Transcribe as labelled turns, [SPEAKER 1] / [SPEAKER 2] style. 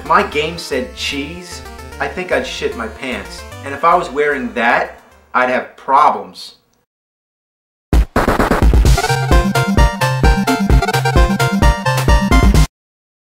[SPEAKER 1] If my game said cheese, I think I'd shit my pants. And if I was wearing that, I'd have problems.